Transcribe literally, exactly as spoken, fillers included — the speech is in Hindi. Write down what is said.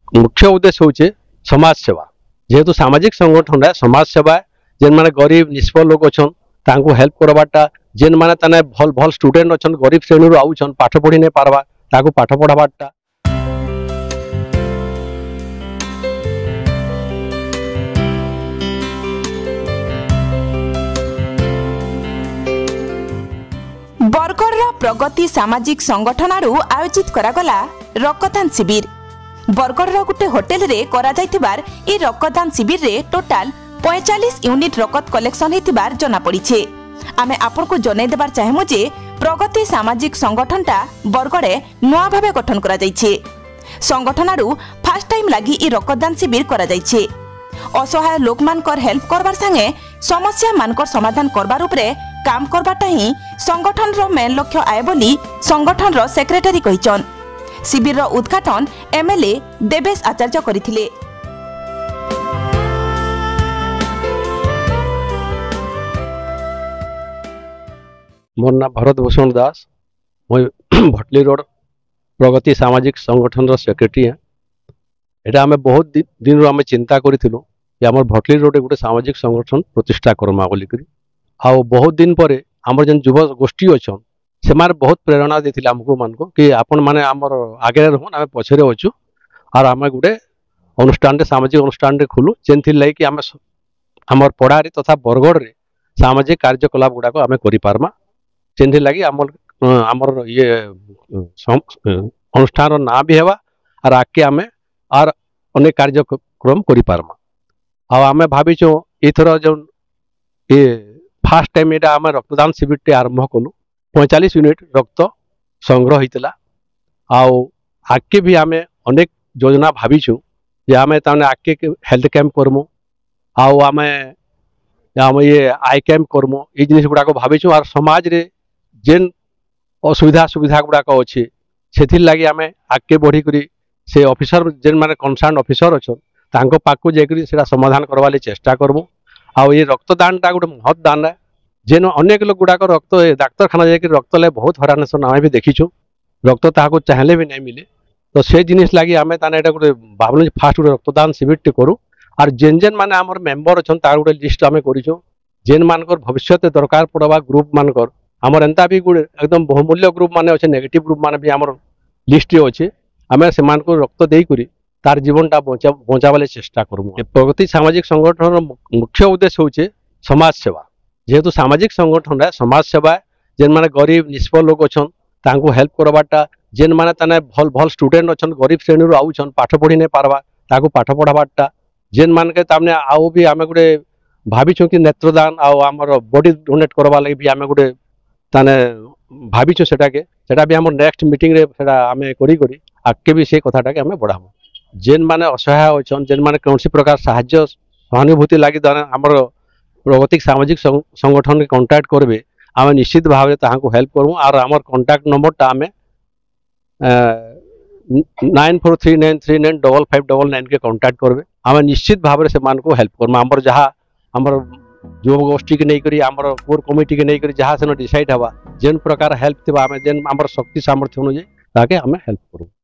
मुख्य उद्देश्य हूँ समाज सेवा। जेहेतु सामाजिक संगठन है समाज सेवा जेन माने गरीब निष्फल लोग अच्छन तांको हेल्प करवाटा जेन माने तने भल भल स्टूडेंट अच्छन गरीब श्रेणी आउछन पाठ पढ़ी नहीं पारबा ताको पाठ पढ़ावाटा। बरगढ़ प्रगति सामाजिक संगठन आड़ू आयोजित करागला रक्तदान शिविर। बरगढ़ गोटे होटेल रे करा जाइथिबार ए रक्तदान शिविर रे टोटाल पैंतालीस यूनिट रक्त कलेक्शन हेतिबार जना पड़िछे। आमे आपन को जनै देबार चाहेमु जे प्रगति सामाजिक संगठनटा बरगढ़े नुआ भाबे गठन करा जाइछे। संगठन आड़ू फर्स्ट टाइम लागि ए रक्तदान शिविर करा जाइछे। असहाय लोक मानकर हेल्प करबार संगे समस्या मानकर समाधान करबार उपरे काम करबाटा ही संगठन रो मेन लक्ष्य आए बोली संगठन रो सेक्रेटरी कहिचन। शिविर रो उद्घाटन एमएलए देवेश आचार्य करिथिले। मोर नाम भरत भूषण दास, मैं भटली रोड प्रगति सामाजिक संगठन रो सेक्रेटरी है। एटा हमें बहुत दिन आम चिंता करूँ कि आम भटली रोड गोटे सामाजिक संगठन प्रतिष्ठा करमा बोलिक। आ बहुत दिन पर आम जेन युव गोष्ठी अच्छा से बहुत प्रेरणा देते आमको मान को कि आपण मैंने आमर आगे रहन आम पछरे अच्छु और आम गोटे अनुष्ठान सामाजिक अनुष्ठान खोलु जेन लगे कि आम आमर पड़ारे तथा बरगढ़ रे सामाजिक कार्यकलाप गुड़ाक आम करमा जेन लगे आम आमर ये अनुष्ठान ना भी हेबा और आगे आम आर अनेक कार्यक्रम करमा। आम भाविचु एथर जो ये फास्ट टाइम ये आम रक्तदान शिविर टे आरंभ कलु पैंतालीस यूनिट रक्त संग्रह होता। आगे भी आम अनेक योजना भाविचु जे आम ताने आगे हेल्थ कैंप करमु आम आम ये आई कैंप करमु ये जिनिस गुड़ाक भाविचु और समाज रे जेन असुविधा सुविधा गुड़ाक अच्छे से लगी आम आगे बढ़ी करी से ऑफिसर जेन माने कंसर्न ऑफिसर अच्छा तांको पाकु जाकरी सेटा समाधान करवा चेष्टा करमु। आउ ये रक्तदानटा गोटे महत दान है जेन अनेक लोक गुड़ाक रक्त डाक्तरखाना जाकि रक्त ले बहुत हरान आम भी देखीचु रक्त ताको चाहले भी नहीं मिले। तो से जिनिस लगी आम ताने गोटे भावनु फास्ट गोटे रक्तदान शिविर टे करूँ और जेन जेन माने आमर मेम्बर अच्छा तार गोटे लिस्ट आम करूँ जेन मानकर भविष्य दरकार पड़वा ग्रुप मानकर आमर एंता भी गोटे एकदम बहुमूल्य ग्रुप माने अच्छे नेगेटिव ग्रुप माने भी आमर लिस्ट अच्छे आम से रक्त देकर तार जीवनटा बचा बचावाले चेष्टा करूँ। प्रगति सामाजिक संगठन मुख्य उद्देश्य हूँ समाज सेवा। जेहेतु सामाजिक संगठन है समाज सेवा जेन माने गरीब निष्फल लोग अच्छन तांको हेल्प करवाटा जेन माने तने भल भल स्टूडेंट अच्छन गरीब श्रेणी आउछन पाठ पढ़ी नहीं पारबा ताको पाठ पढ़ावाटा जेन मान के तामने आउ भी आम गोटे भाविचु कि नेत्रदान आमर बॉडी डोनेट करवा लगी भी आम गोटे ताने भाविचु सेटा के सेटा भी आम नेक्स्ट मीटिंग रे सेटा आम करी करी आगे भी से कथाटा के आम बढ़ाबू। जेन माने असहाय अच्छन जेन माने कौन प्रकार साहाय्य सहानुभूति लगी आमर प्रगति सामाजिक संगठन के कांटेक्ट करबे आम निश्चित भाव ताहाको हेल्प करूँ और आमर कांटेक्ट नंबरटा आम nine four three nine three nine double five double nine के कांटेक्ट करबे आम निश्चित भाव से हेल्प करूँ। आमर जहाँ आमर युव गोष्ठी के नहीं करी आमर कोर कमिटी के नहीं करी जहाँ से डिसाइड हवा जेन प्रकार हेल्प थी आम जेन आमर शक्ति सामर्थ्य अनुଯାयी ताके आम हेल्प करूँ।